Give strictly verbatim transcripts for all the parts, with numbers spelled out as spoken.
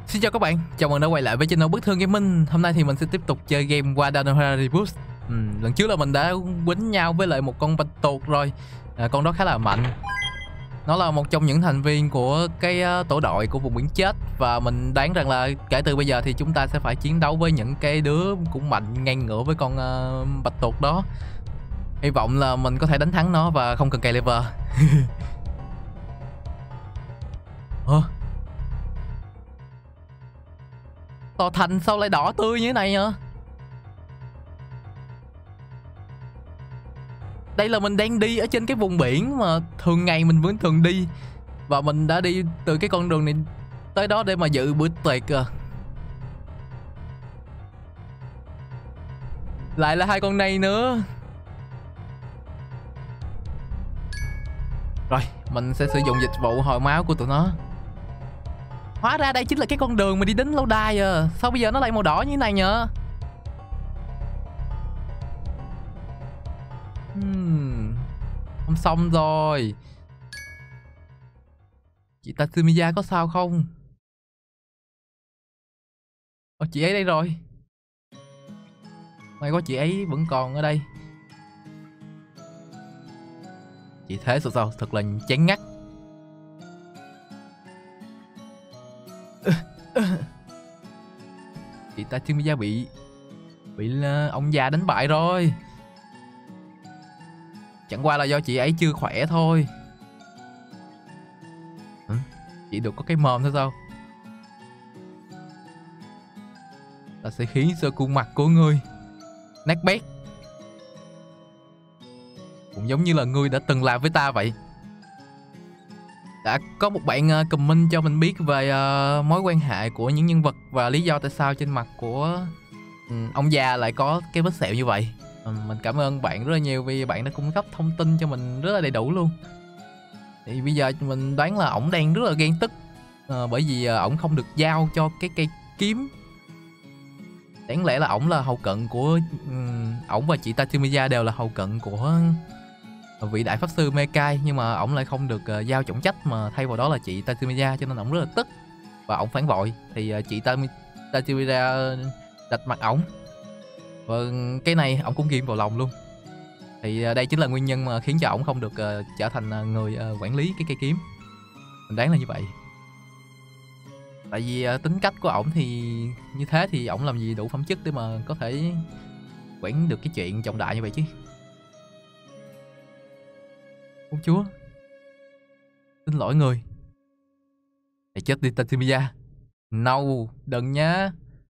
Xin chào các bạn, chào mừng đã quay lại với channel Bức Thương Gaming. Hôm nay thì mình sẽ tiếp tục chơi game Guadalajara Reboot. ừ, Lần trước là mình đã quýnh nhau với lại một con bạch tuộc rồi. à, Con đó khá là mạnh. Nó là một trong những thành viên của cái uh, tổ đội của vùng biển chết. Và mình đoán rằng là kể từ bây giờ thì chúng ta sẽ phải chiến đấu với những cái đứa cũng mạnh ngang ngửa với con uh, bạch tuộc đó. Hy vọng là mình có thể đánh thắng nó và không cần cày level. Hả? Tòa thành sao lại đỏ tươi như thế này hả? Đây là mình đang đi ở trên cái vùng biển mà thường ngày mình vẫn thường đi. Và mình đã đi từ cái con đường này tới đó để mà dự bữa tiệc à. Lại là hai con này nữa. Rồi, mình sẽ sử dụng dịch vụ hồi máu của tụi nó. Hóa ra đây chính là cái con đường mà đi đến lâu đài à. Sao bây giờ nó lại màu đỏ như thế này nhở? Hmm. Không xong rồi. Chị Tatsumiya có sao không? Ồ, chị ấy đây rồi. May quá chị ấy vẫn còn ở đây. Chị thế sao sao? Thật là chán ngắt. Chị Tatsumiya bị Bị ông già đánh bại rồi. Chẳng qua là do chị ấy chưa khỏe thôi. Hả? Chị được có cái mồm thôi sao? Ta sẽ khiến sơ khuôn mặt của ngươi nát bét, cũng giống như là ngươi đã từng làm với ta vậy. Đã có một bạn uh, comment cho mình biết về uh, mối quan hệ của những nhân vật và lý do tại sao trên mặt của um, ông già lại có cái vết sẹo như vậy. um, Mình cảm ơn bạn rất là nhiều vì bạn đã cung cấp thông tin cho mình rất là đầy đủ luôn. Thì bây giờ mình đoán là ổng đang rất là ghen tức uh, bởi vì uh, ổng không được giao cho cái cây kiếm. Đáng lẽ là ổng là hậu cận của um, ổng và chị Tatsumiya đều là hậu cận của vị đại pháp sư Mekai, nhưng mà ổng lại không được uh, giao trọng trách mà thay vào đó là chị Tatsumiya, cho nên ổng rất là tức và ổng phản bội. Thì uh, chị Tatsumiya đặt mặt ổng và cái này ổng cũng ghim vào lòng luôn. Thì uh, đây chính là nguyên nhân mà khiến cho ổng không được uh, trở thành uh, người uh, quản lý cái cây kiếm. Mình đoán là như vậy. Tại vì uh, tính cách của ổng thì như thế thì ổng làm gì đủ phẩm chất để mà có thể quản được cái chuyện trọng đại như vậy chứ. Công chúa, xin lỗi người. Hãy chết đi Tatsumiya. No, đừng nhá.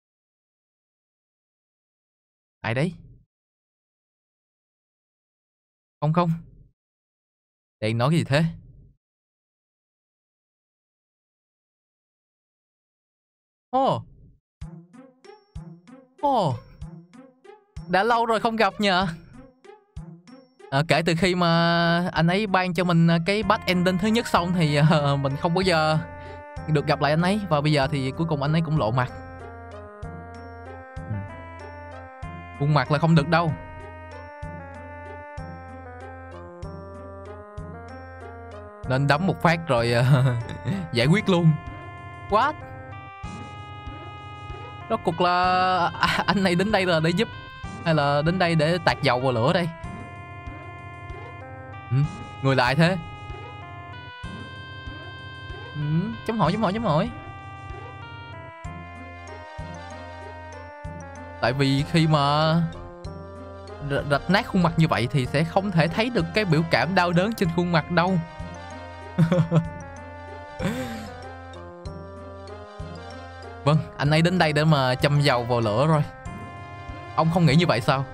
Ai đấy? Không không. Đang nói cái gì thế? Ồ oh. Ồ oh. Đã lâu rồi không gặp nhờ. À, kể từ khi mà anh ấy ban cho mình cái bad ending thứ nhất xong thì uh, mình không bao giờ được gặp lại anh ấy. Và bây giờ thì cuối cùng anh ấy cũng lộ mặt. ừ. Khuôn mặt là không được đâu. Nên đấm một phát rồi uh, giải quyết luôn. What? Rốt cuộc là à, anh này đến đây là để giúp hay là đến đây để tạt dầu vào lửa đây? Ừ, người lại thế. Ừ, chấm hỏi chấm hỏi chấm hỏi. Tại vì khi mà rạch nát khuôn mặt như vậy thì sẽ không thể thấy được cái biểu cảm đau đớn trên khuôn mặt đâu. Vâng, anh ấy đến đây để mà châm dầu vào lửa rồi. Ông không nghĩ như vậy sao?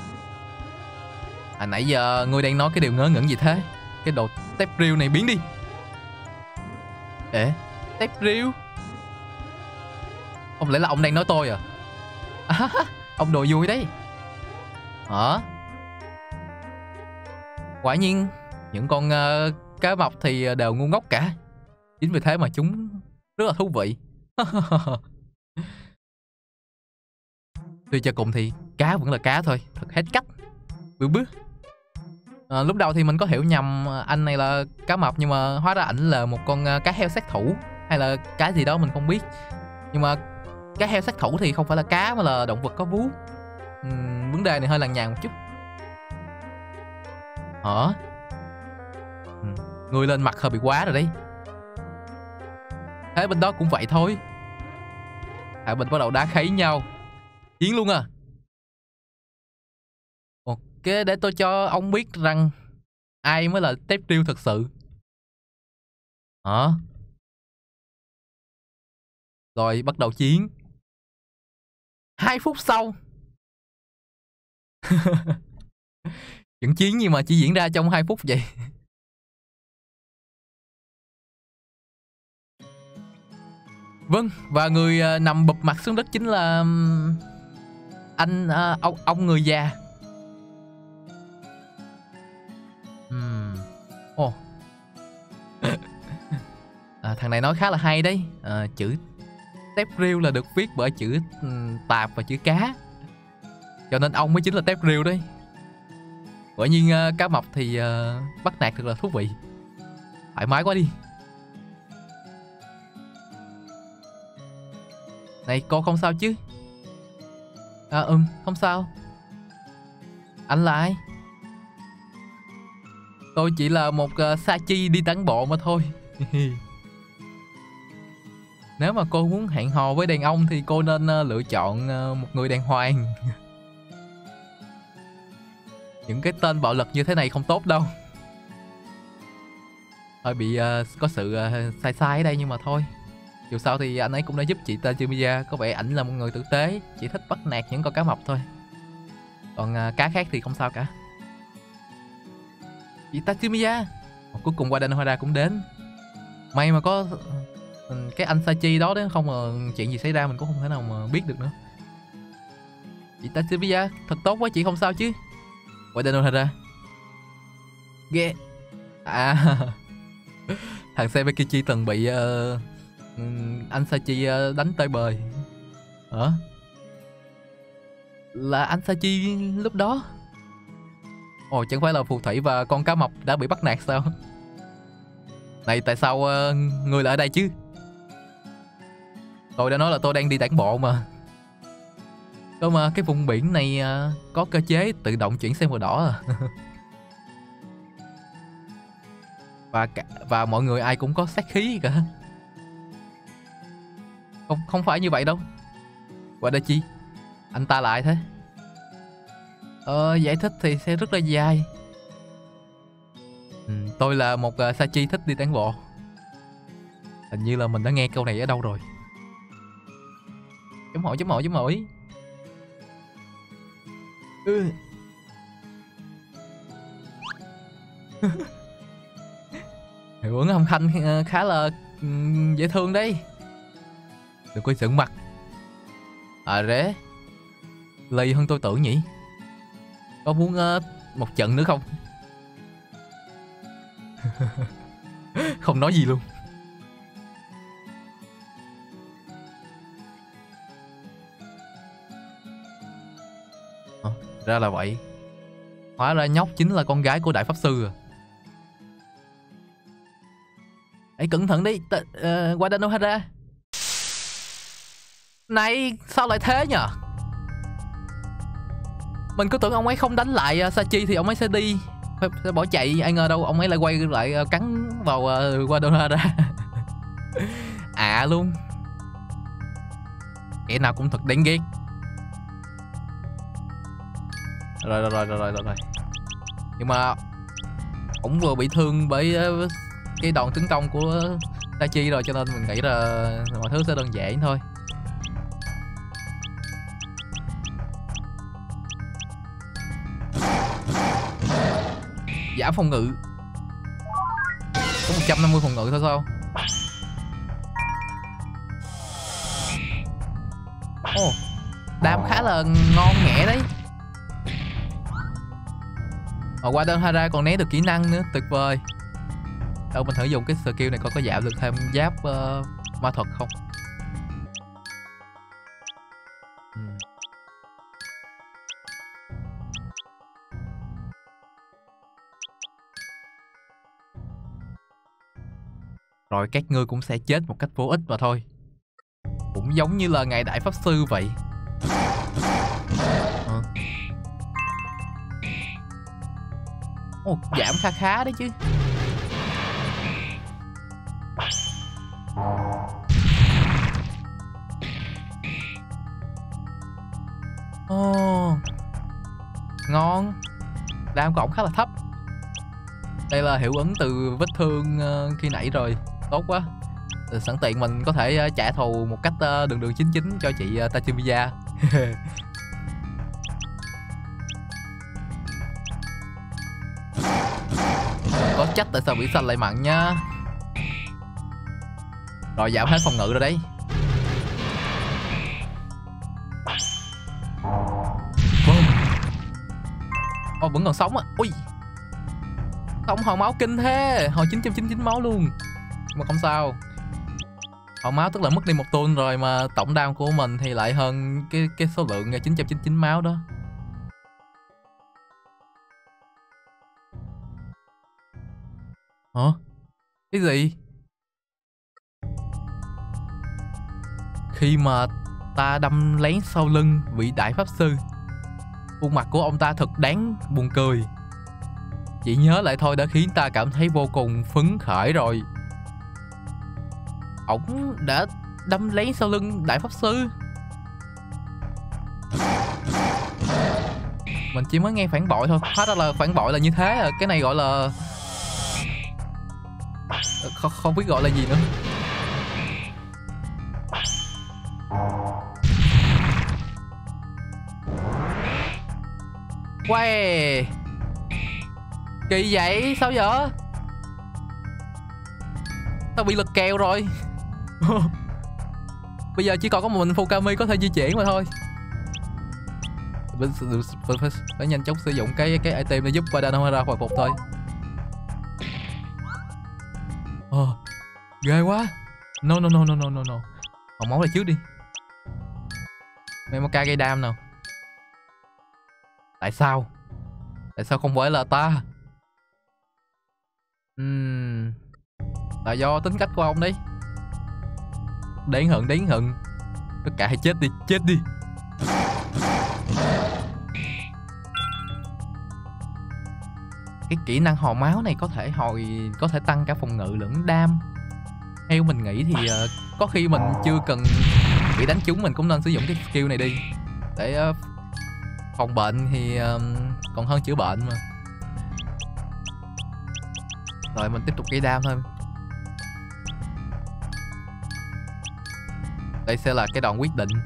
À, nãy giờ ngươi đang nói cái điều ngớ ngẩn gì thế? Cái đồ tép riêu này biến đi. Ê, tép riêu? Không lẽ là ông đang nói tôi à? À ông đồ vui đấy. Hả? Quả nhiên những con uh, cá mập thì đều ngu ngốc cả. Chính vì thế mà chúng rất là thú vị. Tuy cho cùng thì cá vẫn là cá thôi, thật hết cách. Bữa bước. À, lúc đầu thì mình có hiểu nhầm anh này là cá mập, nhưng mà hóa ra ảnh là một con cá heo sát thủ hay là cái gì đó mình không biết. Nhưng mà cá heo sát thủ thì không phải là cá mà là động vật có vú. Uhm, vấn đề này hơi lằng nhằng một chút. Hả? Uhm, người lên mặt hơi bị quá rồi đấy. Thế bên đó cũng vậy thôi. Hai bên bắt đầu đá kháy nhau. Chiến luôn à. Ok, để tôi cho ông biết rằng ai mới là tép riêu thật sự. Hả? Rồi bắt đầu chiến. Hai phút sau. Trận chiến gì mà chỉ diễn ra trong hai phút vậy. Vâng, và người uh, nằm bụp mặt xuống đất chính là um, anh uh, ông ông người già. Ừm. Oh. À, thằng này nói khá là hay đấy. À, chữ tép riêu là được viết bởi chữ um, tạp và chữ cá, cho nên ông mới chính là tép riêu đấy. Quả nhiên uh, cá mập thì uh, bắt nạt thật là thú vị. Thoải mái quá đi. Này cô không sao chứ? À ừm không sao. Anh là ai? Tôi chỉ là một uh, sa chi đi tản bộ mà thôi. Nếu mà cô muốn hẹn hò với đàn ông thì cô nên uh, lựa chọn uh, một người đàng hoàng. Những cái tên bạo lực như thế này không tốt đâu. Hơi bị uh, có sự uh, sai sai ở đây nhưng mà thôi. Dù sao thì anh ấy cũng đã giúp chị Tatsumaya. Có vẻ ảnh là một người tử tế, chỉ thích bắt nạt những con cá mập thôi. Còn uh, cá khác thì không sao cả. Chị Tatsumaya. Cuối cùng Wadanohara cũng đến. May mà có uh, cái anh Sachi đó đấy, không mà chuyện gì xảy ra mình cũng không thể nào mà biết được nữa. Chị Tatsumaya, thật tốt quá, chị không sao chứ? Wadanohara. Ghê. À. Thằng Sebekichi từng bị uh, anh Sachi uh, đánh tơi bời. Hả? Là anh Sachi lúc đó. Ồ, chẳng phải là phù thủy và con cá mập đã bị bắt nạt sao? Này tại sao uh, người lại ở đây chứ? Tôi đã nói là tôi đang đi tản bộ mà. Cơ mà cái vùng biển này uh, có cơ chế tự động chuyển sang màu đỏ à. Và cả, và mọi người ai cũng có sát khí cả. Không không phải như vậy đâu. Wadachi, anh ta lại thế? Ờ, giải thích thì sẽ rất là dài. Ừ, tôi là một uh, Sachi thích đi tản bộ. Hình như là mình đã nghe câu này ở đâu rồi. Chấm hỏi chấm hỏi chấm hỏi. Ừ. Hiệu ứng âm thanh khá là um, dễ thương đấy. Đừng có giận mặt. À rế, lì hơn tôi tưởng nhỉ. Có muốn uh, một trận nữa không? Không nói gì luôn. À, ra là vậy. Hóa ra nhóc chính là con gái của đại pháp sư à. Hãy cẩn thận đi, uh, Wadanohara. Này, sao lại thế nhờ? Mình cứ tưởng ông ấy không đánh lại uh, Sachi thì ông ấy sẽ đi, sẽ bỏ chạy. Ai ngờ đâu ông ấy lại quay lại uh, cắn vào uh, Wadanohara. À luôn. Kẻ nào cũng thật đáng ghét. Rồi rồi rồi rồi rồi rồi. Nhưng mà cũng vừa bị thương bởi uh, cái đòn tấn công của Sachi rồi, cho nên mình nghĩ là mọi thứ sẽ đơn giản thôi. Giảm phòng ngự. Có một trăm năm mươi phòng ngự thôi sao? Ồ, oh, đam khá là ngon nghẻ đấy. Ở Wadanohara còn né được kỹ năng nữa, tuyệt vời. Đâu mình thử dùng cái skill này coi có giảm được thêm giáp uh, ma thuật không. uhm. Rồi các ngươi cũng sẽ chết một cách vô ích mà thôi. Cũng giống như là ngài đại pháp sư vậy. Ờ. Ồ, giảm kha khá đấy chứ. Ồ, ngon. Đam của ổng khá là thấp. Đây là hiệu ứng từ vết thương uh, khi nãy rồi. Tốt quá. Rồi sẵn tiện mình có thể uh, trả thù một cách uh, đường đường chính chính cho chị uh, Tachimiya. Có trách tại sao biển xanh lại mặn nha. Rồi giảm hết phòng ngự rồi đấy. Boom. Ồ, vẫn còn sống à. Ui, không, hồi máu kinh thế. Hồi chín trăm chín mươi chín máu luôn. Mà không sao. Hồi máu tức là mất đi một tuần rồi. Mà tổng đam của mình thì lại hơn cái cái số lượng chín trăm chín mươi chín máu đó. Hả? Cái gì? Khi mà ta đâm lén sau lưng vị đại pháp sư, khuôn mặt của ông ta thật đáng buồn cười. Chỉ nhớ lại thôi đã khiến ta cảm thấy vô cùng phấn khởi rồi. Ổng đã đâm lén sau lưng đại pháp sư. Mình chỉ mới nghe phản bội thôi. Hóa ra là phản bội là như thế à. Cái này gọi là không, không biết gọi là gì nữa. Wow, kỳ vậy, sao vậy? Tao bị lật kèo rồi. Bây giờ chỉ còn có một mình Fukami có thể di chuyển mà thôi. Phải, phải nhanh chóng sử dụng cái cái item để giúp Wadanohara hồi phục thôi. Ờ, ghê quá. No no no no no no no. Hòn máu lại trước đi. Memoka gây đam nào. Tại sao? Tại sao không phải là ta? Uhm, là do tính cách của ông đấy. Đáng hận, đáng hận. Tất cả hãy chết đi, chết đi. Cái kỹ năng hồi máu này có thể hồi có thể tăng cả phòng ngự lẫn đam. Theo mình nghĩ thì uh, có khi mình chưa cần bị đánh trúng, mình cũng nên sử dụng cái skill này đi. Để uh, phòng bệnh thì uh, còn hơn chữa bệnh mà. Rồi mình tiếp tục gây đam thôi. Đây sẽ là cái đòn quyết định.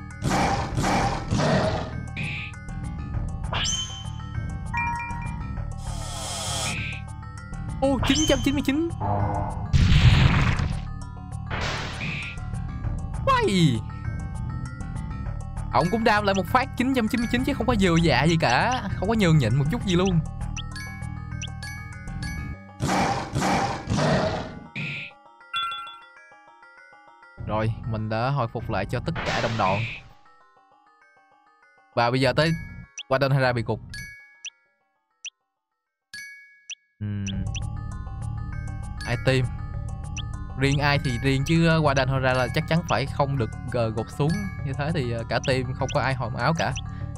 Ô, chín trăm chín mươi chín. Quay. Ông cũng đam lại một phát chín trăm chín mươi chín chứ không có dừa dạ gì cả. Không có nhường nhịn một chút gì luôn. Rồi, mình đã hồi phục lại cho tất cả đồng đội. Và bây giờ tới Wadanohara bị cục. uhm. Item. Riêng ai thì riêng chứ Wadanohara là chắc chắn phải không được uh, gục xuống. Như thế thì uh, cả team không có ai hồi máu cả.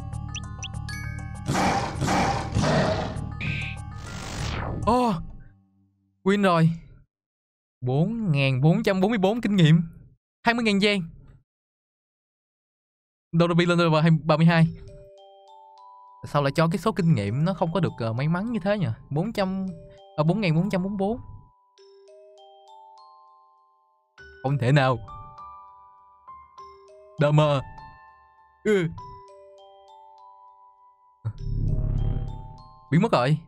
Oh, win rồi. Bốn nghìn bốn trăm bốn mươi bốn kinh nghiệm, hai mươi nghìn giang. Dorobi lên level ba mươi hai. Sao lại cho cái số kinh nghiệm nó không có được uh, may mắn như thế nhỉ? bốn trăm à, bốn nghìn bốn trăm bốn mươi bốn. Không thể nào. Đờ mờ. Ừ. Biến mất rồi.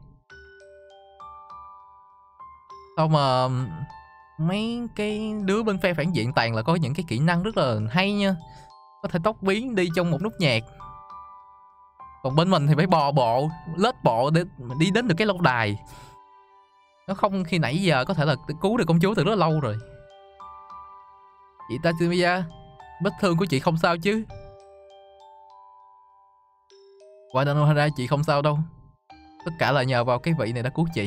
Sao mà mấy cái đứa bên phe phản diện toàn là có những cái kỹ năng rất là hay nha. Có thể tốc biến đi trong một nốt nhạc. Còn bên mình thì phải bò bộ, lết bộ để đi đến được cái lâu đài. Nó không khi nãy giờ có thể là cứu được công chúa từ rất là lâu rồi. Chị Tachimiya, vết thương của chị không sao chứ? Wadanohara, chị không sao đâu. Tất cả là nhờ vào cái vị này đã cứu chị.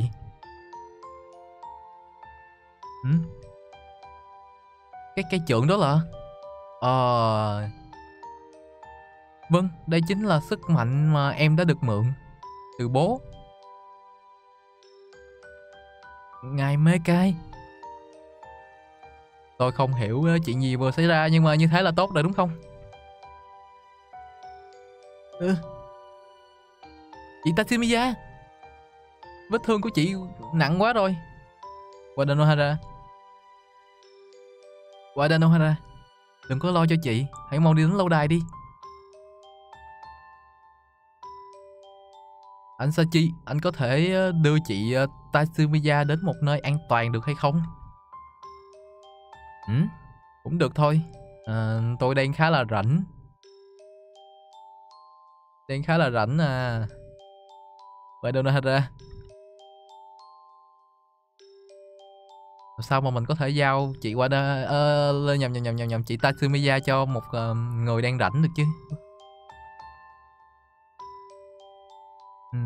Ừ? Cái cây trượng đó là Ờ... Vâng, đây chính là sức mạnh mà em đã được mượn từ bố. Ngài mê cay. Tôi không hiểu ờ, chuyện gì vừa xảy ra, nhưng mà như thế là tốt rồi đúng không? Ừ. Chị Tatsumaya, vết thương của chị nặng quá rồi. Wadanohara, Wadanohara, đừng có lo cho chị, hãy mau đi đến lâu đài đi. Anh Sachi, anh có thể ờ, đưa chị ờ, Tatsumaya đến một nơi an toàn được hay không? Ừ, cũng được thôi. Ờ, tôi đang khá là rảnh. Đang khá là rảnh à. Wadanohara, sao mà mình có thể giao chị qua đó, ờ, nhầm nhầm nhầm nhầm nhầm chị Tatsumaya cho một ờ, người đang rảnh được chứ? Ừ.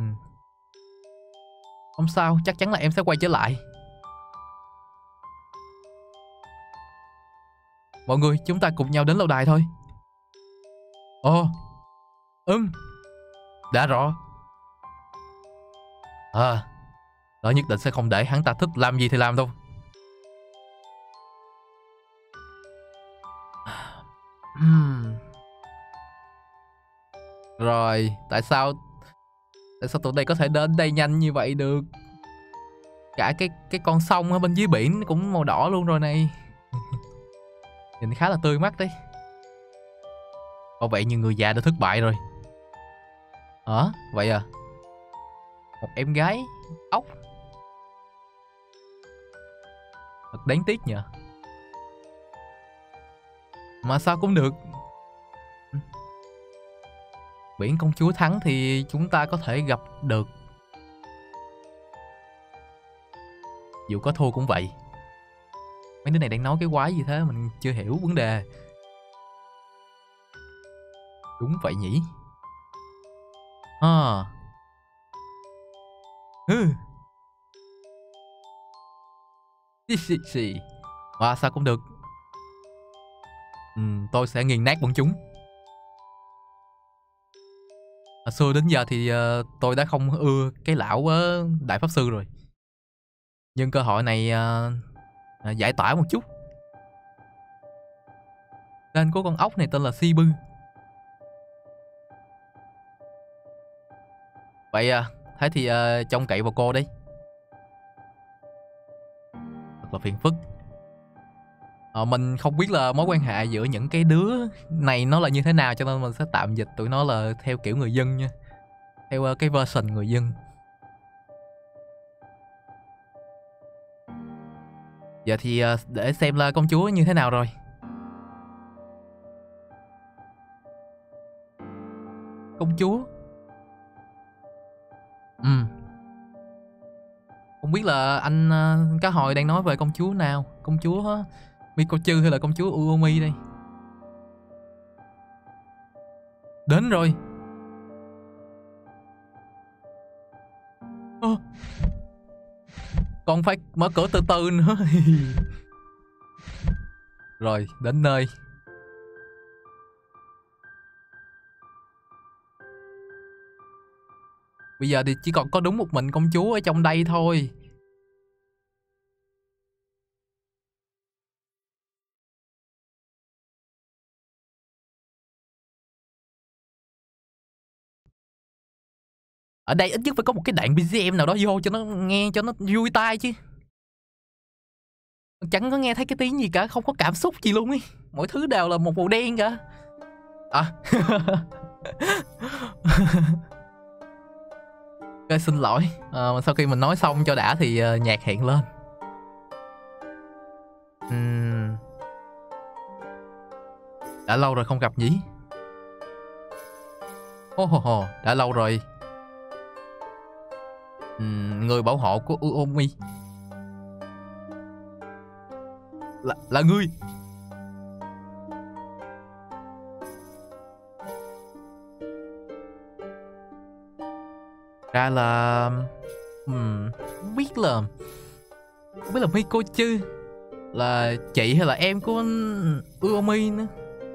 Không sao, chắc chắn là em sẽ quay trở lại. Mọi người, chúng ta cùng nhau đến lâu đài thôi. Ồ, ừm, đã rõ. À, đó nhất định sẽ không để hắn ta thích làm gì thì làm đâu. Ừm. Rồi, tại sao tại sao tụi đây có thể đến đây nhanh như vậy được? Cả cái cái con sông ở bên dưới biển cũng màu đỏ luôn rồi này. Nhìn khá là tươi mắt đấy. Có vẻ như người già đã thất bại rồi. Hả? Vậy à? Một em gái ốc, thật đáng tiếc nhỉ. Mà sao cũng được. Biển công chúa thắng thì chúng ta có thể gặp được. Dù có thua cũng vậy. Mấy đứa này đang nói cái quái gì thế, mình chưa hiểu vấn đề. Đúng vậy nhỉ. À. Hừ. Xì xì xì. Và sao cũng được. Ừ, tôi sẽ nghiền nát bọn chúng. Hồi xưa đến giờ thì uh, tôi đã không ưa cái lão uh, đại pháp sư rồi. Nhưng cơ hội này uh, uh, giải tỏa một chút. Tên của con ốc này tên là Shibu. Vậy à, thế thì uh, trông cậy vào cô đi. Thật là phiền phức. Ờ, mình không biết là mối quan hệ giữa những cái đứa này nó là như thế nào, cho nên mình sẽ tạm dịch tụi nó là theo kiểu người dân nha. Theo uh, cái version người dân. Giờ thì uh, để xem là công chúa như thế nào rồi. Công chúa. Ừ. Không biết là anh uh, cá hồi đang nói về công chúa nào? Công chúa uh, Mikochu hay là công chúa Uomi đây? Đến rồi. Ơ, còn phải mở cửa từ từ nữa. Rồi, đến nơi. Bây giờ thì chỉ còn có đúng một mình công chúa ở trong đây thôi. Ở đây ít nhất phải có một cái đoạn bê giê em nào đó vô cho nó nghe cho nó vui tai chứ. Chẳng có nghe thấy cái tiếng gì cả, không có cảm xúc gì luôn ấy. Mọi thứ đều là một màu đen cả. À. Ok, xin lỗi. À, sau khi mình nói xong cho đã thì uh, nhạc hiện lên. Uhm. Đã lâu rồi không gặp nhỉ? Hô hô hô, đã lâu rồi. Uhm, người bảo hộ của Uomi. Là, là ngươi. Ra là uhm, không biết là không biết là Mikochu là chị hay là em của Uomi nữa.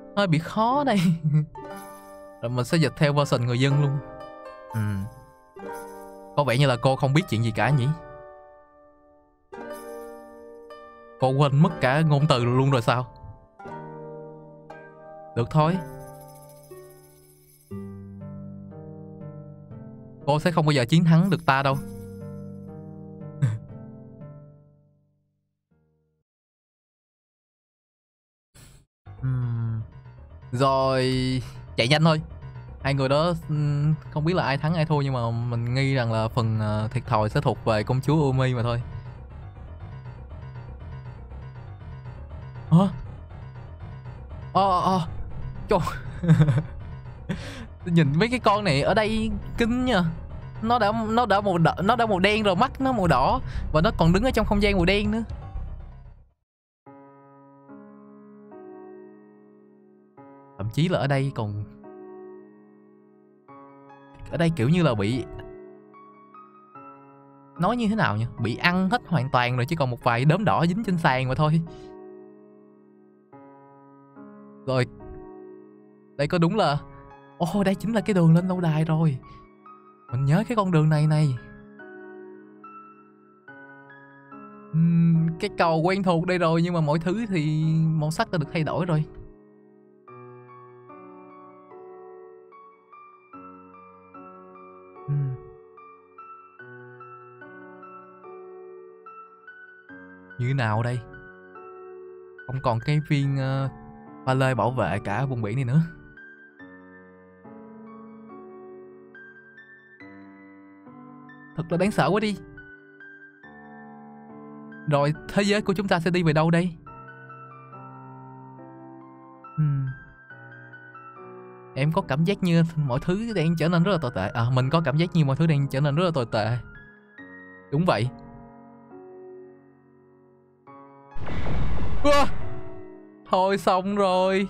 hơi bị khó đây. Rồi mình sẽ dịch theo version người dân luôn. Ừ. Có vẻ như là cô không biết chuyện gì cả nhỉ? Cô quên mất cả ngôn từ luôn rồi sao? Được thôi. Cô sẽ không bao giờ chiến thắng được ta đâu. Ừm, Rồi, chạy nhanh thôi. Hai người đó ừm, không biết là ai thắng ai thua, nhưng mà mình nghi rằng là phần ờ, thiệt thòi sẽ thuộc về công chúa Umi mà thôi. Hả? Ờ ờ trời. Nhìn mấy cái con này ở đây kinh nha. Nó đã nó đã màu đỏ, nó đã màu đen rồi, mắt nó màu đỏ và nó còn đứng ở trong không gian màu đen nữa. Thậm chí là ở đây còn, ở đây kiểu như là bị, nói như thế nào nhỉ, bị ăn hết hoàn toàn rồi, chỉ còn một vài đốm đỏ dính trên sàn mà thôi. Rồi, đây có đúng là, ồ oh, đây chính là cái đường lên lâu đài rồi. Mình nhớ cái con đường này này. Uhm, cái cầu quen thuộc đây rồi, nhưng mà mọi thứ thì màu sắc đã được thay đổi rồi. Uhm. Như thế nào đây? Không còn cái viên uh, ba lê bảo vệ cả vùng biển này nữa. Thật là đáng sợ quá đi. Rồi thế giới của chúng ta sẽ đi về đâu đây? Hmm. Em có cảm giác như mọi thứ đang trở nên rất là tồi tệ. À, mình có cảm giác như mọi thứ đang trở nên rất là tồi tệ. Đúng vậy. Ua! Thôi xong rồi.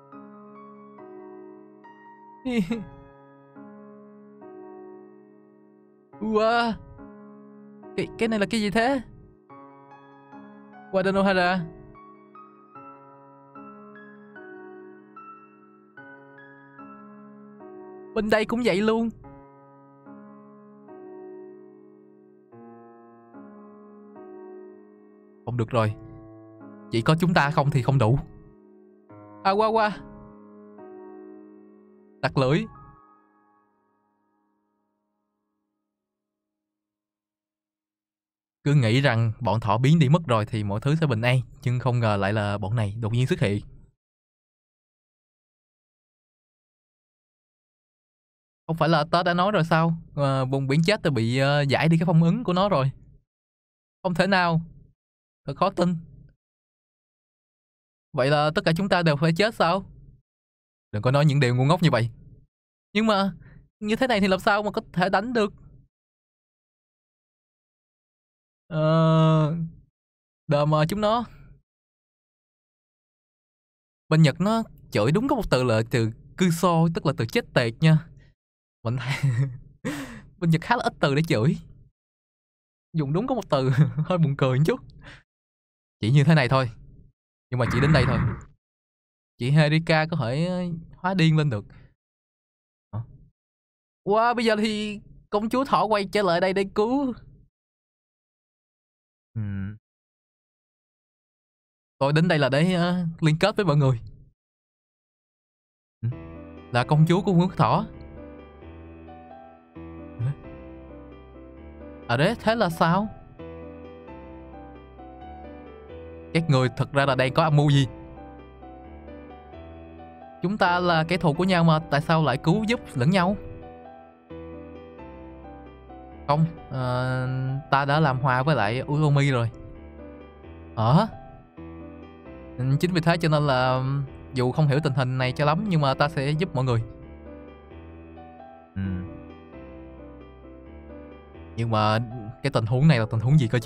Ua! Cái, cái này là cái gì thế? Wadanohara. Bên đây cũng vậy luôn. Không được rồi. Chỉ có chúng ta không thì không đủ. À qua qua. Đặt lưỡi. Cứ nghĩ rằng bọn thỏ biến đi mất rồi thì mọi thứ sẽ bình an, nhưng không ngờ lại là bọn này đột nhiên xuất hiện. Không phải là tớ đã nói rồi sao? À, vùng biển chết đã bị uh, giải đi cái phong ấn của nó rồi. Không thể nào. Thật khó tin. Vậy là tất cả chúng ta đều phải chết sao? Đừng có nói những điều ngu ngốc như vậy. Nhưng mà như thế này thì làm sao mà có thể đánh được? Ờ... Đờ mờ chúng nó. Bên Nhật nó chửi đúng có một từ là từ Kuso, tức là từ chết tiệt nha. Mình thấy bên Nhật khá là ít từ để chửi. Dùng đúng có một từ hơi buồn cười một chút. Chỉ như thế này thôi. Nhưng mà chỉ đến đây thôi. Chị Herika có thể hóa điên lên được. Wow, bây giờ thì công chúa thỏ quay trở lại đây để cứu. Hmm. Tôi đến đây là để uh, liên kết với mọi người. Là công chúa của quốc thỏ. À đấy, thế là sao? Các người thật ra là đang có âm mưu gì? Chúng ta là kẻ thù của nhau mà, tại sao lại cứu giúp lẫn nhau? Không, uh, ta đã làm hòa với lại Uomi rồi. Ờ? Chính vì thế cho nên là dù không hiểu tình hình này cho lắm, nhưng mà ta sẽ giúp mọi người. Ừ. Nhưng mà cái tình huống này là tình huống gì cơ chứ?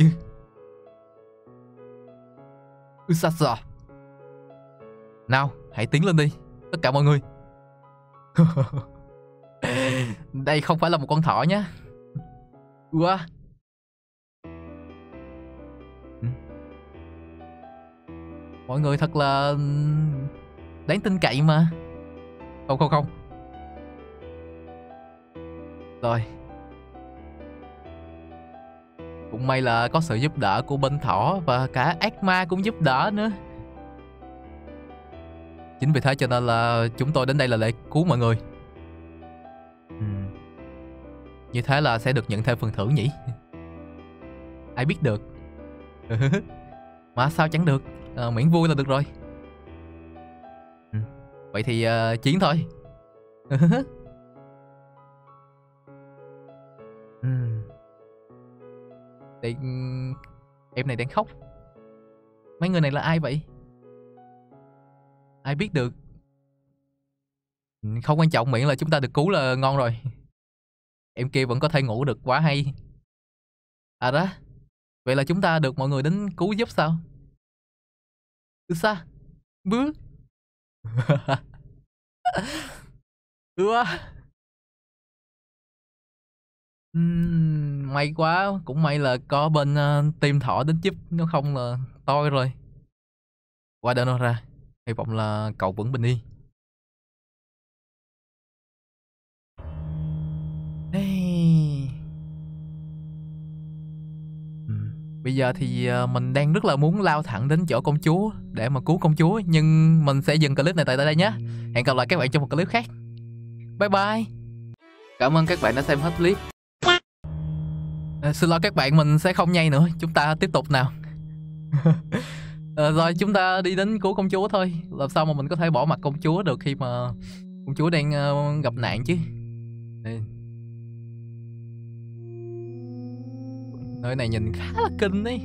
Usasa. Nào, hãy tiến lên đi, tất cả mọi người. Đây không phải là một con thỏ nhé. Ua. Mọi người thật là đáng tin cậy mà. Không không không. Rồi. Cũng may là có sự giúp đỡ của bên thỏ và cả ác ma cũng giúp đỡ nữa. Chính vì thế cho nên là chúng tôi đến đây là để cứu mọi người. uhm. Như thế là sẽ được nhận thêm phần thưởng nhỉ? Ai biết được. Mà sao chẳng được, à, miễn vui là được rồi. uhm. Vậy thì uh, chiến thôi. uhm. Đây, em này đang khóc. Mấy người này là ai vậy? Ai biết được. Không quan trọng, miễn là chúng ta được cứu là ngon rồi. Em kia vẫn có thể ngủ được, quá hay. À đó, vậy là chúng ta được mọi người đến cứu giúp sao? Từ xa bước. Ưa. Uhm, may quá, cũng may là có bên uh, team thỏ đến giúp, nếu không là tôi rồi. Qua đây nó ra, hy vọng là cậu vẫn bình yên. Hey. uhm, Bây giờ thì uh, mình đang rất là muốn lao thẳng đến chỗ công chúa để mà cứu công chúa, nhưng mình sẽ dừng clip này tại đây nhé. Hẹn gặp lại các bạn trong một clip khác. Bye bye. Cảm ơn các bạn đã xem hết clip. À, xin lỗi các bạn, mình sẽ không nhây nữa. Chúng ta tiếp tục nào. à, Rồi chúng ta đi đến cứu công chúa thôi. Làm sao mà mình có thể bỏ mặt công chúa được khi mà công chúa đang uh, gặp nạn chứ. Đây. Nơi này nhìn khá là kinh đấy.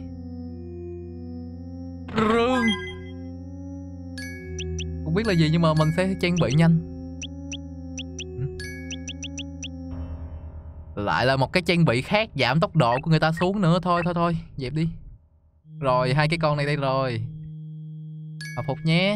Rương. Không biết là gì nhưng mà mình sẽ trang bị nhanh. Lại là một cái trang bị khác giảm tốc độ của người ta xuống nữa. Thôi thôi thôi, dẹp đi. Rồi hai cái con này đây rồi. Hòa phục nhé.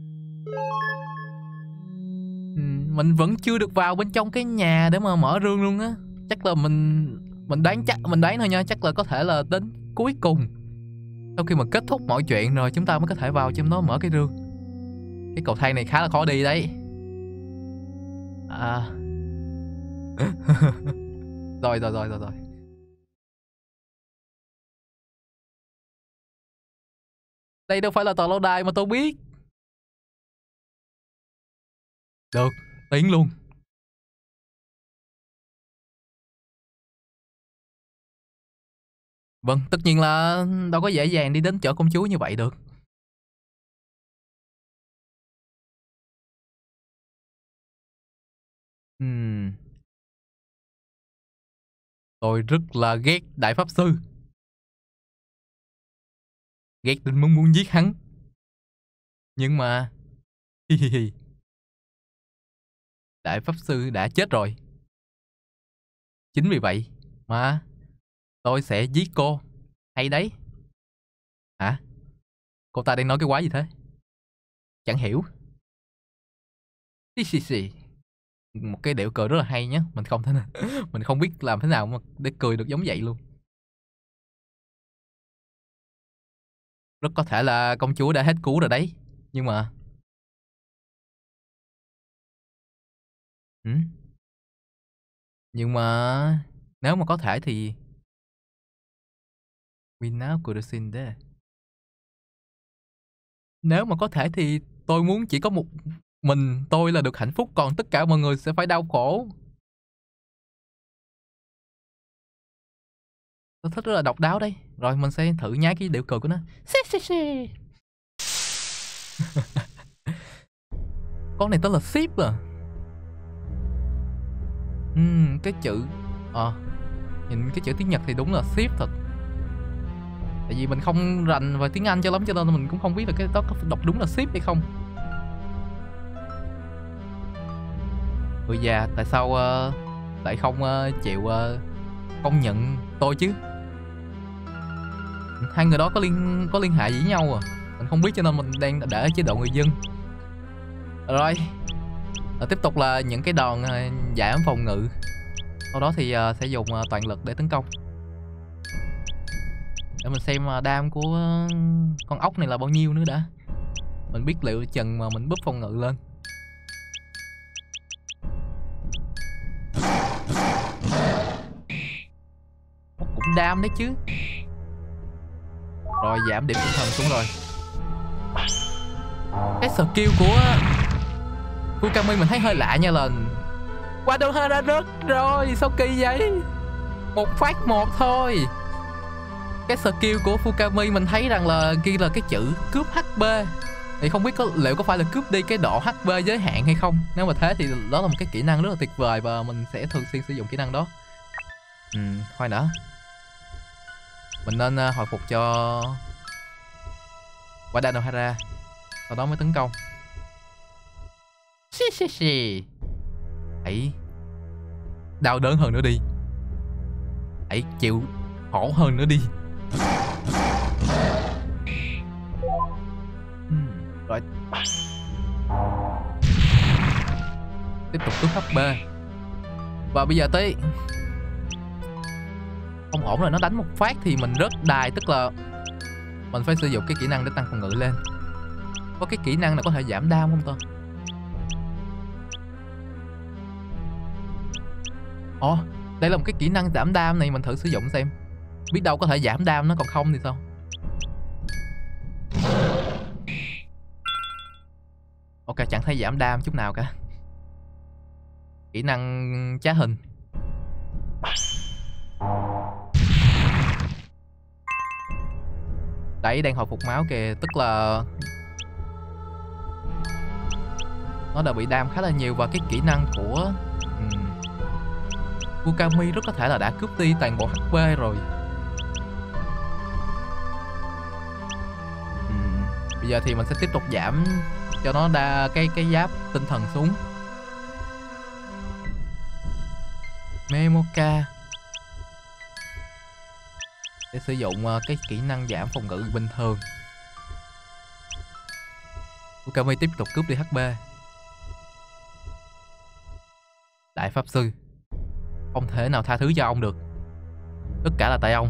ừ, Mình vẫn chưa được vào bên trong cái nhà để mà mở rương luôn á. Chắc là mình Mình đoán chắc Mình đoán thôi nha. Chắc là có thể là đến cuối cùng, sau khi mà kết thúc mọi chuyện rồi, chúng ta mới có thể vào trong đó mở cái rương. Cái cầu thang này khá là khó đi đấy. À. Rồi rồi rồi rồi rồi. Đây đâu phải là tòa lâu đài mà tôi biết. Được, tiến luôn. Vâng, tất nhiên là đâu có dễ dàng đi đến chỗ công chúa như vậy được. Hmm. Tôi rất là ghét đại pháp sư. Ghét đến muốn muốn giết hắn. Nhưng mà đại pháp sư đã chết rồi. Chính vì vậy mà tôi sẽ giết cô. Hay đấy. Hả? Cô ta đang nói cái quái gì thế? Chẳng hiểu. Xì xì xì. Một cái điệu cười rất là hay nhé. Mình không thể nào Mình không biết làm thế nào mà để cười được giống vậy luôn. Rất có thể là công chúa đã hết cứu rồi đấy. Nhưng mà ừ? Nhưng mà nếu mà có thể thì We now could have seen that. Nếu mà có thể thì tôi muốn chỉ có một mình tôi là được hạnh phúc, còn tất cả mọi người sẽ phải đau khổ. Tôi thích rất là độc đáo đấy. Rồi mình sẽ thử nhái cái điệu cười của nó. Xì xì xì. Con này tên là Sip à. uhm, Cái chữ Ờ à, nhìn cái chữ tiếng Nhật thì đúng là Sip thật. Tại vì mình không rành về tiếng Anh cho lắm, cho nên mình cũng không biết là cái đó có đọc đúng là Sip hay không. Người già tại sao uh, lại không uh, chịu uh, công nhận tôi chứ? Hai người đó có liên có liên hệ gì với nhau à? Mình không biết cho nên mình đang để chế độ người dân. Rồi à, tiếp tục là những cái đòn uh, giảm phòng ngự. Sau đó thì uh, sẽ dùng uh, toàn lực để tấn công. Để mình xem uh, đam của uh, con ốc này là bao nhiêu nữa đã. Mình biết liệu chừng mà mình búp phòng ngự lên. Cũng đam đấy chứ. Rồi giảm điểm tinh thần xuống rồi. Cái skill của Fukami mình thấy hơi lạ nha, là Guadalajara rớt rồi. Sao kỳ vậy? Một phát một thôi. Cái skill của Fukami mình thấy rằng là ghi là cái chữ cướp hát pê. Thì không biết có liệu có phải là cướp đi cái độ hát pê giới hạn hay không. Nếu mà thế thì đó là một cái kỹ năng rất là tuyệt vời và mình sẽ thường xuyên sử dụng kỹ năng đó. Ừ, khoan đã. Mình nên uh, hồi phục cho Guadalajara, sau đó mới tấn công. Xì xì xì. Hãy đau đớn hơn nữa đi. Hãy chịu khổ hơn nữa đi. uhm, Rồi tiếp tục tước hát pê. Và bây giờ tới không ổn rồi, nó đánh một phát thì mình rớt đài, tức là mình phải sử dụng cái kỹ năng để tăng phòng ngự lên. Có cái kỹ năng nào có thể giảm đam không ta? Ồ, đây là một cái kỹ năng giảm đam này, mình thử sử dụng xem. Biết đâu có thể giảm đam nó, còn không thì sao? Ok, chẳng thấy giảm đam chút nào cả. Kỹ năng trá hình. Đấy, đang hồi phục máu kìa, tức là nó đã bị đam khá là nhiều. Và cái kỹ năng của um, Fukami rất có thể là đã cướp đi toàn bộ hát pê rồi. uhm, Bây giờ thì mình sẽ tiếp tục giảm cho nó đa cái cái giáp tinh thần xuống. Memoka để sử dụng uh, cái kỹ năng giảm phòng ngự bình thường. Fukami tiếp tục cướp đi hát pê. Đại pháp sư, không thể nào tha thứ cho ông được. Tất cả là tại ông.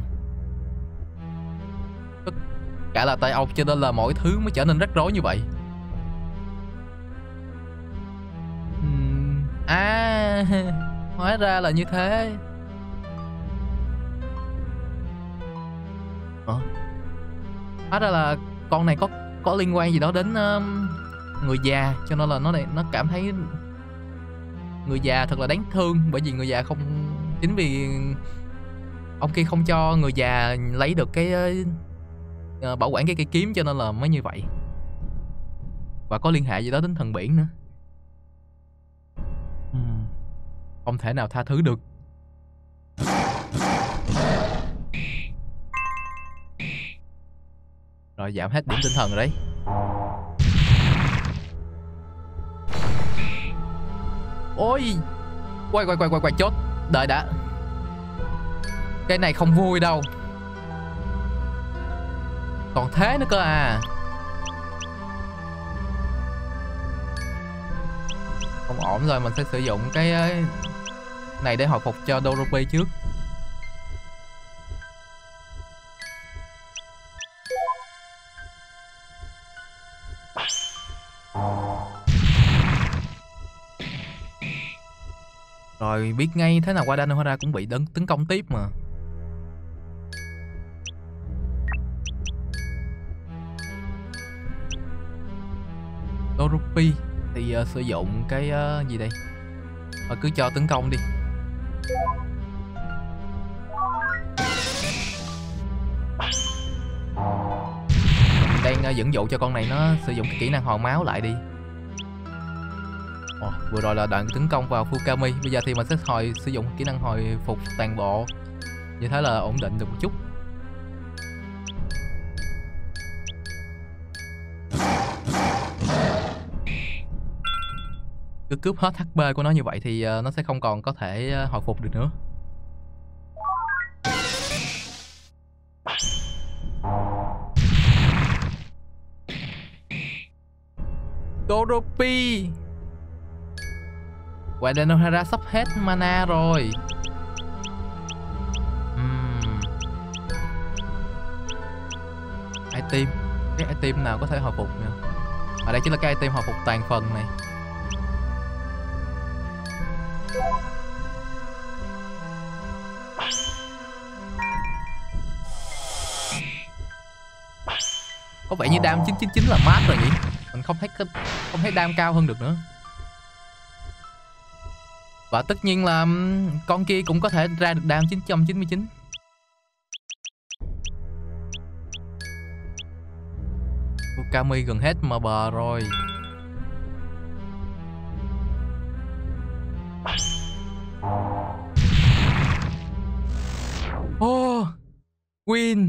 Tất cả là tại ông, cho nên là mọi thứ mới trở nên rắc rối như vậy. uhm, À hóa ra là như thế. Ờ, hóa ra là con này có có liên quan gì đó đến um, người già, cho nên là nó này nó cảm thấy người già thật là đáng thương. Bởi vì người già không, chính vì ông kia không cho người già lấy được cái uh, bảo quản cái cây kiếm, cho nên là mới như vậy. Và có liên hệ gì đó đến thần biển nữa. uhm, Không thể nào tha thứ được. Rồi giảm hết điểm tinh thần rồi đấy. Ôi, quay quay quay quay quay chốt. Đợi đã, cái này không vui đâu. Còn thế nữa cơ à. Không ổn rồi, mình sẽ sử dụng cái này để hồi phục cho Doropi trước. Rồi biết ngay thế nào Guadalajara cũng bị tấn tấn công tiếp mà. Doropi thì uh, sử dụng cái uh, gì đây? Thôi cứ cho tấn công đi. Đang uh, dẫn dụ cho con này nó sử dụng cái kỹ năng hòn máu lại đi. Ồ, vừa rồi là đoạn tấn công vào Fukami. Bây giờ thì mình sẽ hồi sử dụng kỹ năng hồi phục toàn bộ. Như thế là ổn định được một chút. Cứ cướp hết hát pê của nó như vậy thì uh, nó sẽ không còn có thể uh, hồi phục được nữa. Doropi, Guadalajara sắp hết mana rồi. uhm. Item, cái item nào có thể hồi phục nè? Ở đây chính là cái item hồi phục toàn phần này. Có vẻ như đam chín chín chín là mát rồi nhỉ? Mình không thấy không thấy đam cao hơn được nữa. Và tất nhiên là con kia cũng có thể ra được đam chín trăm chín mươi chín. Kami gần hết mà bờ rồi. Oh, win.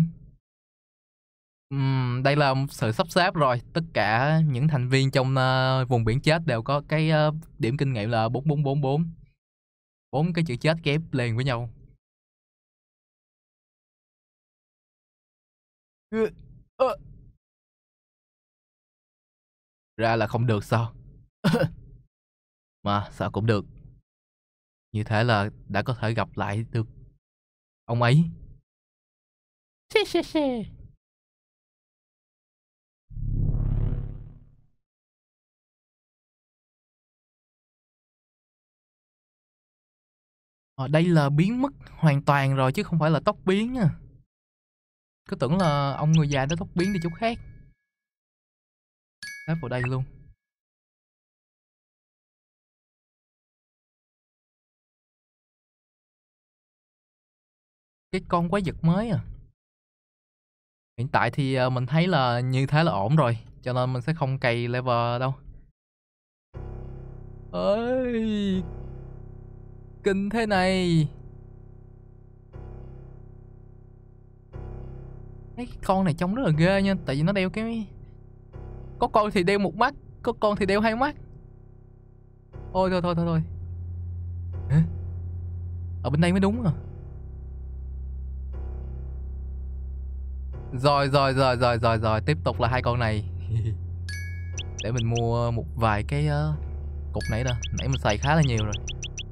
Uhm, đây là sự sắp xếp rồi. Tất cả những thành viên trong uh, vùng biển chết đều có cái uh, điểm kinh nghiệm là bốn bốn bốn bốn. Bốn cái chữ chết ghép liền với nhau. Ừ. Uh. Ra là không được sao? Mà sao cũng được. Như thế là đã có thể gặp lại được ông ấy. Xê xê xê. Ở đây là biến mất hoàn toàn rồi chứ không phải là tóc biến nha. Cứ tưởng là ông người già đó tóc biến đi chỗ khác. Đáp vào đây luôn. Cái con quái vật mới à. Hiện tại thì mình thấy là như thế là ổn rồi, cho nên mình sẽ không cày level đâu. Ơi, kinh thế này. Cái con này trông rất là ghê nha, tại vì nó đeo cái... Có con thì đeo một mắt, có con thì đeo hai mắt. Ôi thôi thôi thôi thôi. Hả? Ở bên đây mới đúng à. Rồi rồi rồi rồi rồi rồi, tiếp tục là hai con này. Để mình mua một vài cái uh, cục nãy đó, nãy mình xài khá là nhiều rồi.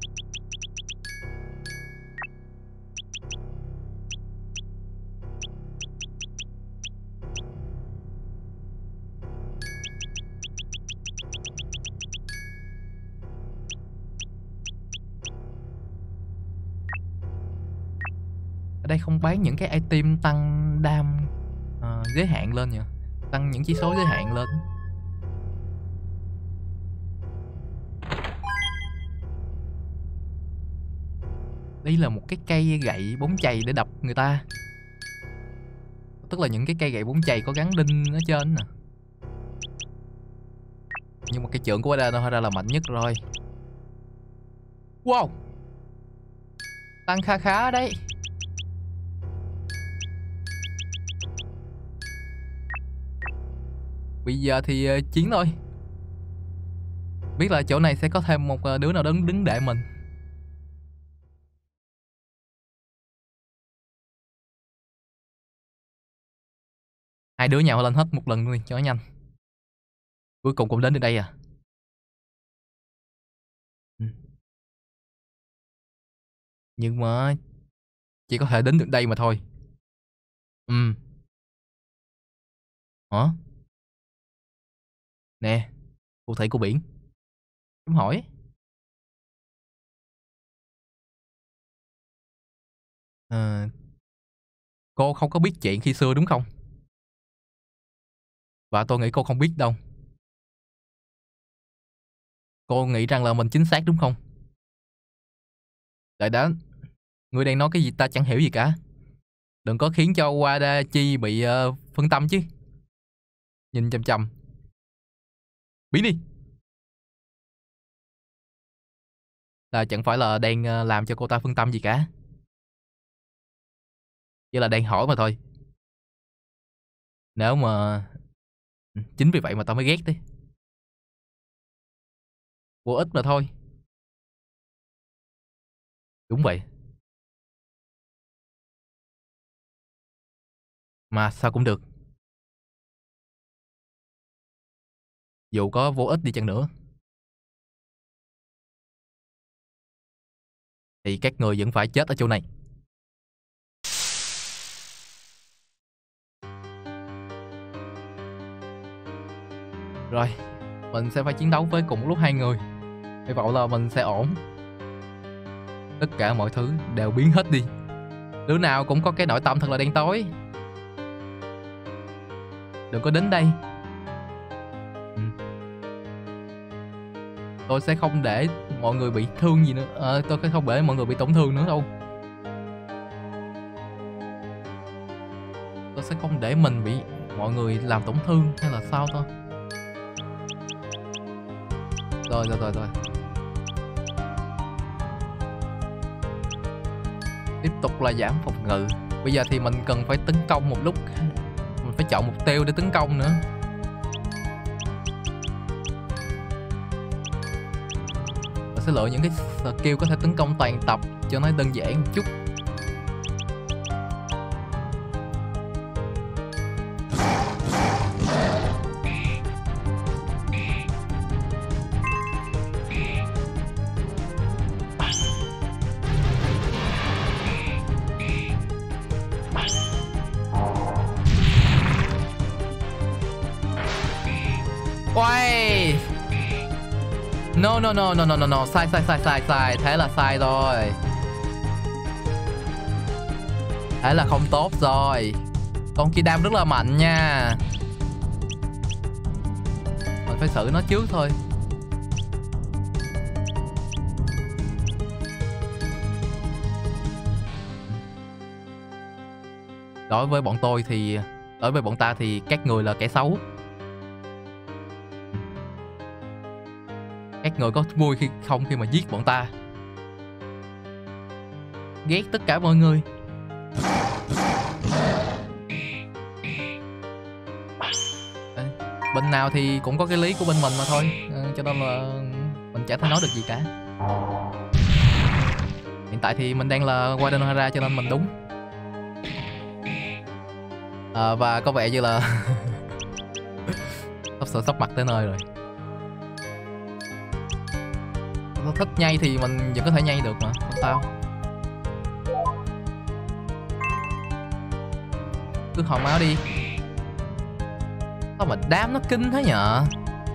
Ở đây không bán những cái item tăng đam uh, giới hạn lên nhỉ? Tăng những chỉ số giới hạn lên. Đây là một cái cây gậy bóng chày để đập người ta. Tức là những cái cây gậy bóng chày có gắn đinh ở trên nè. Nhưng mà cái trượng của Ada nó ra là mạnh nhất rồi. Wow, tăng kha khá đấy. Bây giờ thì uh, chiến thôi. Biết là chỗ này sẽ có thêm một uh, đứa nào đứng đứng đợi mình. Hai đứa nhào lên hết một lần luôn cho nhanh. Cuối cùng cũng đến đến đây à. Ừ. Nhưng mà chỉ có thể đến được đây mà thôi. Ừ. Hả? Nè, phù thủy của biển. Em hỏi. À, cô không có biết chuyện khi xưa đúng không? Và tôi nghĩ cô không biết đâu. Cô nghĩ rằng là mình chính xác đúng không? Đợi đó, ngươi đang nói cái gì ta chẳng hiểu gì cả. Đừng có khiến cho Wadachi bị uh, phân tâm chứ. Nhìn chằm chằm. Biến đi. Là chẳng phải là đang uh, làm cho cô ta phân tâm gì cả. Chỉ là đang hỏi mà thôi. Nếu mà... Chính vì vậy mà tao mới ghét đấy. Vô ích mà thôi. Đúng vậy. Mà sao cũng được. Dù có vô ích đi chăng nữa thì các người vẫn phải chết ở chỗ này. Rồi, mình sẽ phải chiến đấu với cùng một lúc hai người. Hy vọng là mình sẽ ổn. Tất cả mọi thứ đều biến hết đi. Đứa nào cũng có cái nội tâm thật là đen tối. Đừng có đến đây. ừ. Tôi sẽ không để mọi người bị thương gì nữa. à, Tôi sẽ không để mọi người bị tổn thương nữa đâu. Tôi sẽ không để mình bị mọi người làm tổn thương hay là sao thôi. Rồi rồi rồi rồi. Tiếp tục là giảm phòng ngự. Bây giờ thì mình cần phải tấn công một lúc. Mình phải chọn mục tiêu để tấn công nữa. Mình sẽ lựa những cái skill có thể tấn công toàn tập cho nó đơn giản một chút. Ôi, no no no no no no no, sai sai sai sai sai, thế là sai rồi. Thế là không tốt rồi. Con kia đam rất là mạnh nha. Mình phải xử nó trước thôi. Đối với bọn tôi thì đối với bọn ta thì các người là kẻ xấu. Các người có vui khi không khi mà giết bọn ta. Ghét tất cả mọi người. Đấy, bên nào thì cũng có cái lý của bên mình mà thôi. à, Cho nên là mình chả thể nói được gì cả. Hiện tại thì mình đang là Guadalajara cho nên mình đúng. à, Và có vẻ như là sắp sửa sắp mặt tới nơi rồi. Thích nhây thì mình vẫn có thể nhây được mà, không sao. Cứ hồi máu đi. Sao mà đám nó kinh thế nhở?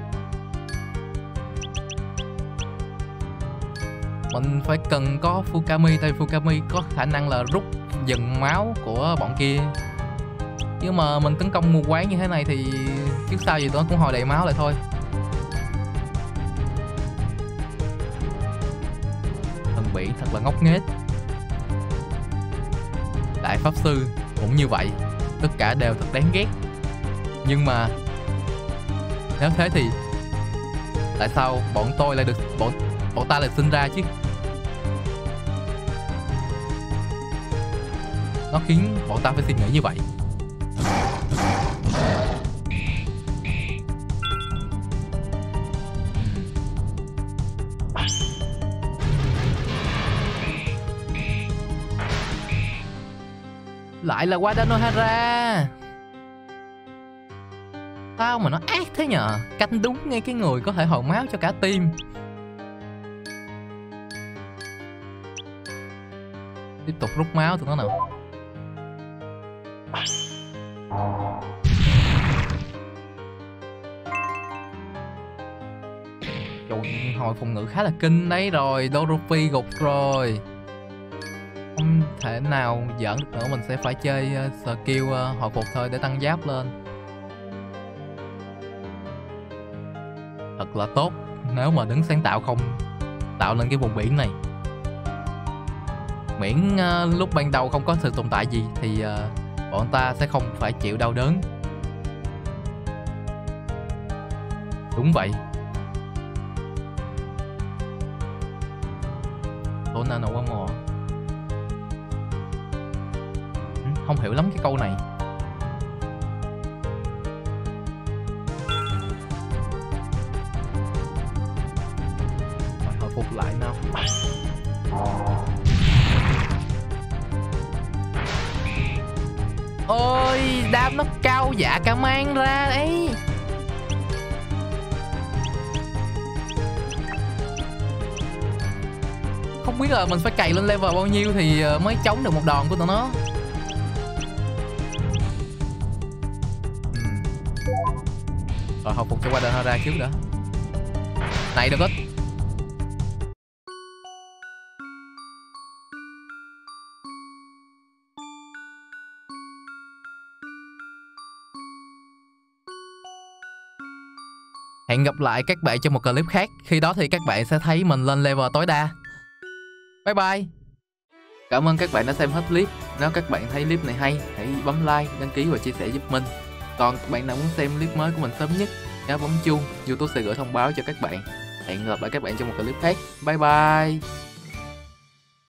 Mình phải cần có Fukami, tại Fukami có khả năng là rút dần máu của bọn kia. Nhưng mà mình tấn công mù quáng như thế này thì trước sau gì nó cũng hồi đầy máu lại thôi. Bị thật là ngốc nghếch. Đại pháp sư cũng như vậy, tất cả đều thật đáng ghét. Nhưng mà nếu thế thì tại sao bọn tôi lại được bọn bọn ta lại sinh ra chứ? Nó khiến bọn ta phải suy nghĩ như vậy. Lại là Guadalajara. Sao mà nó ác thế nhờ? Canh đúng ngay cái người có thể hồi máu cho cả team. Tiếp tục rút máu tụi nó nào. Trời, hồi phòng ngự khá là kinh đấy rồi. Doropi gục rồi. Không thể nào giỡn được nữa. Mình sẽ phải chơi uh, skill uh, hồi phục thôi để tăng giáp lên. Thật là tốt nếu mà đứng sáng tạo không tạo lên cái vùng biển này. Miễn uh, lúc ban đầu không có sự tồn tại gì thì uh, bọn ta sẽ không phải chịu đau đớn. Đúng vậy. Tona nổ quá mò. Không hiểu lắm cái câu này. Rồi hồi phục lại nào. Ôi, đam nó cao dạ cả mang ra đấy. Không biết là mình phải cày lên level bao nhiêu thì mới chống được một đòn của tụi nó. Rồi hồi phục cho Guadalajara trước đã. Này được ít. Hẹn gặp lại các bạn trong một clip khác. Khi đó thì các bạn sẽ thấy mình lên level tối đa. Bye bye. Cảm ơn các bạn đã xem hết clip. Nếu các bạn thấy clip này hay, hãy bấm like, đăng ký và chia sẻ giúp mình. Còn các bạn nào muốn xem clip mới của mình sớm nhất, nhớ bấm chuông, YouTube sẽ gửi thông báo cho các bạn. Hẹn gặp lại các bạn trong một clip khác. Bye bye.